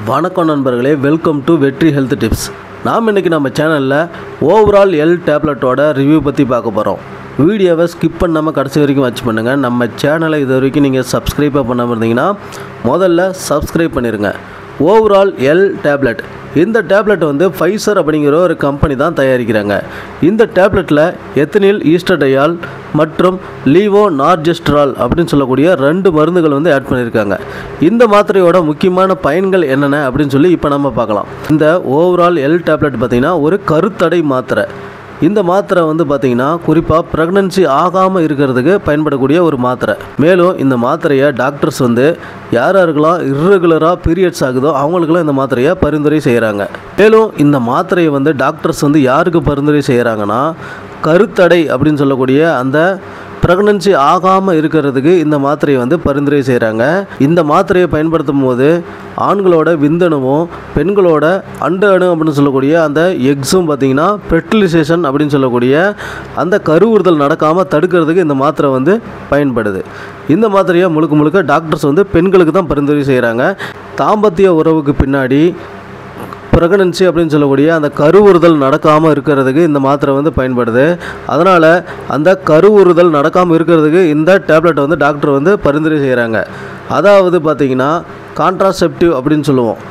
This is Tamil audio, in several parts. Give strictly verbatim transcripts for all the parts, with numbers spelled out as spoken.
வணக்கம் நண்பர்களே, welcome to Vetri health tips. நாம் இன்றைக்கி நம்ம சேனலில் ஓவரால் எல் டேப்லெட்டோட ரிவ்யூ பற்றி பார்க்க போகிறோம். வீடியோவை ஸ்கிப் பண்ணாமல் கடைசி வரைக்கும் வாட்ச் பண்ணுங்கள். நம்ம சேனலை இது வரைக்கும் நீங்கள் சப்ஸ்கிரைபாக பண்ணாமல் இருந்தீங்கன்னா முதல்ல சப்ஸ்கிரைப் பண்ணிடுங்க. ஓவரால் எல் டேப்லெட், இந்த டேப்லெட் வந்து ஃபைசர் அப்படிங்கிற ஒரு கம்பெனி தான் தயாரிக்கிறாங்க. இந்த டேப்லெட்டில் எத்தனில் ஈஸ்டர்டையால் மற்றும் லீவோ நார்ஜெஸ்ட்ரால் அப்படின்னு சொல்லக்கூடிய ரெண்டு மருந்துகள் வந்து ஆட் பண்ணியிருக்காங்க. இந்த மாத்திரையோட முக்கியமான பயன்கள் என்னென்ன அப்படின்னு சொல்லி இப்போ நம்ம பார்க்கலாம். இந்த ஓவரால் எல் டேப்லெட் பார்த்திங்கன்னா ஒரு கருத்தடை மாத்திரை. இந்த மாத்திரை வந்து பார்த்திங்கன்னா குறிப்பாக ப்ரெக்னன்சி ஆகாமல் இருக்கிறதுக்கு பயன்படக்கூடிய ஒரு மாத்திரை. மேலும் இந்த மாத்திரையை டாக்டர்ஸ் வந்து யார் யாருக்கெல்லாம் இர்ரெகுலராக பீரியட்ஸ் ஆகுதோ அவங்களுக்கெல்லாம் இந்த மாத்திரையை பரிந்துரை செய்கிறாங்க. மேலும் இந்த மாத்திரையை வந்து டாக்டர்ஸ் வந்து யாருக்கு பரிந்துரை செய்கிறாங்கன்னா, கருத்தடை அப்படின்னு சொல்லக்கூடிய அந்த ப்ரெக்னன்சி ஆகாமல் இருக்கிறதுக்கு இந்த மாத்திரையை வந்து பரிந்துரை செய்கிறாங்க. இந்த மாத்திரையை பயன்படுத்தும் போது ஆண்களோட விந்தணுவும் பெண்களோட அண்ட அணு அப்படின்னு சொல்லக்கூடிய அந்த எக்ஸும் பார்த்திங்கன்னா ஃபெர்டிலைசேஷன் அப்படின்னு சொல்லக்கூடிய அந்த கருவுறுதல் நடக்காமல் தடுக்கிறதுக்கு இந்த மாத்திரை வந்து பயன்படுது. இந்த மாத்திரையை முழுக்க முழுக்க டாக்டர்ஸ் வந்து பெண்களுக்கு தான் பரிந்துரை செய்கிறாங்க. தாம்பத்திய உறவுக்கு பின்னாடி ப்ரெக்னன்சி அப்படின்னு சொல்லக்கூடிய அந்த கருவுறுதல் நடக்காமல் இருக்கிறதுக்கு இந்த மாத்திரை வந்து பயன்படுது. அதனால் அந்த கருவுறுதல் நடக்காமல் இருக்கிறதுக்கு இந்த டேப்லெட்டை வந்து டாக்டர் வந்து பரிந்துரை செய்கிறாங்க. அதாவது பார்த்திங்கன்னா கான்ட்ராசெப்டிவ் அப்படின்னு சொல்லுவோம்.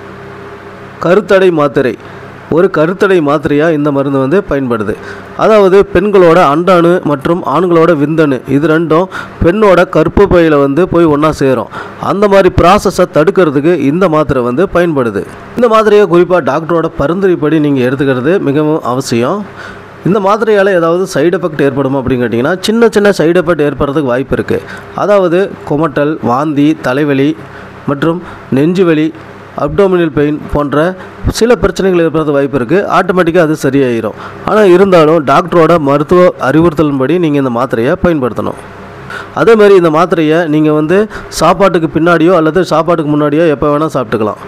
கருத்தடை மாத்திரை, ஒரு கருத்தடை மாத்திரையாக இந்த மருந்து வந்து பயன்படுது. அதாவது பெண்களோட அண்டணு மற்றும் ஆண்களோட விந்தணு இது ரெண்டும் பெண்ணோட கற்பு பையில் வந்து போய் ஒன்றா சேரும். அந்த மாதிரி ப்ராசஸை தடுக்கிறதுக்கு இந்த மாத்திரை வந்து பயன்படுது. இந்த மாத்திரையை குறிப்பாக டாக்டரோட பரிந்துரைப்படி நீங்கள் எடுத்துக்கிறது மிகவும் அவசியம். இந்த மாத்திரையால் ஏதாவது சைடு எஃபெக்ட் ஏற்படும் அப்படின்னு கேட்டிங்கன்னா, சின்ன சின்ன சைடு எஃபெக்ட் ஏற்படுறதுக்கு வாய்ப்பு இருக்குது. அதாவது குமட்டல், வாந்தி, தலைவலி மற்றும் நெஞ்சு வலி, அப்டோமினல் பெயின் போன்ற சில பிரச்சனைகள் ஏற்படுறது வாய்ப்பு இருக்குது. ஆட்டோமேட்டிக்காக அது சரியாயிடும். ஆனால் இருந்தாலும் டாக்டரோட மருத்துவ அறிவுறுத்தலின்படி நீங்கள் இந்த மாத்திரையை பயன்படுத்தணும். அதேமாதிரி இந்த மாத்திரையை நீங்கள் வந்து சாப்பாட்டுக்கு பின்னாடியோ அல்லது சாப்பாட்டுக்கு முன்னாடியோ எப்போ வேணால் சாப்பிட்டுக்கலாம்.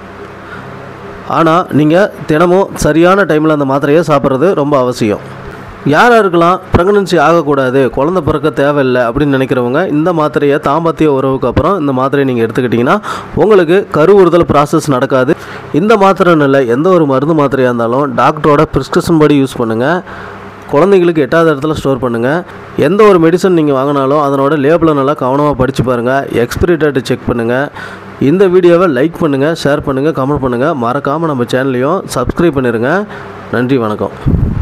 ஆனால் நீங்கள் தினமும் சரியான டைமில் அந்த மாத்திரையை சாப்பிட்றது ரொம்ப அவசியம். யார் யாருக்கெல்லாம் ப்ரெக்னன்சி ஆகக்கூடாது, குழந்தை பிறக்க தேவையில்லை அப்படின்னு நினைக்கிறவங்க இந்த மாத்திரையை தாம்பத்திய உறவுக்கு அப்புறம் இந்த மாத்திரையை நீங்கள் எடுத்துக்கிட்டிங்கன்னா உங்களுக்கு கருவுறுதல் ப்ராசஸ் நடக்காது. இந்த மாத்திரைன்னு இல்லை, எந்த ஒரு மருந்து மாத்திரையாக இருந்தாலும் டாக்டரோட ப்ரிஸ்கிரிப்ஷன் படி யூஸ் பண்ணுங்கள். குழந்தைங்களுக்கு எட்டாவது இடத்துல ஸ்டோர் பண்ணுங்கள். எந்த ஒரு மெடிசன் நீங்கள் வாங்கினாலும் அதனோட லேபிளை நல்லா கவனமாக படித்து பாருங்கள். எக்ஸ்பிரி டேட்டை செக் பண்ணுங்கள். இந்த வீடியோவை லைக் பண்ணுங்கள், ஷேர் பண்ணுங்கள், கமெண்ட் பண்ணுங்கள். மறக்காமல் நம்ம சேனலையும் சப்ஸ்கிரைப் பண்ணிடுங்க. நன்றி, வணக்கம்.